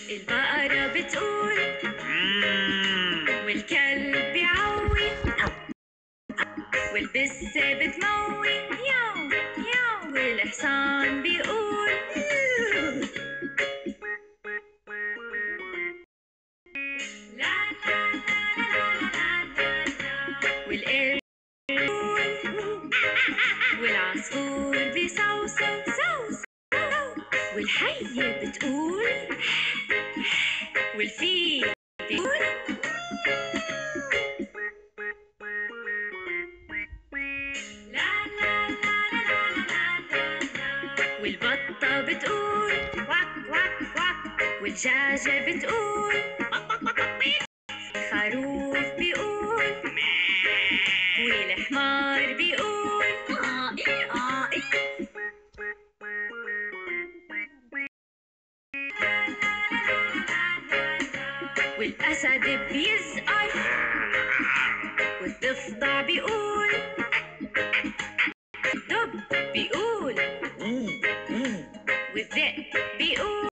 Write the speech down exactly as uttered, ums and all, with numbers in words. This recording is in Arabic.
البقرة بتقول مم. والكلب بيعوي والبسة بتموي ياو ياو والحصان بيقول لا لا لا لا لا لا لا والقرد بيقول والعصفور بيصوصو صوصو والحية بتقول والفيل بيقول لا لا لا لا لا لا لا والبطة بتقول واك واك واك والدجاجة بتقول الخروف بيقول والحمار بيقول آه آه والأسد بيزقر والضفدع بيقول الدب بيقول والذئب بيقول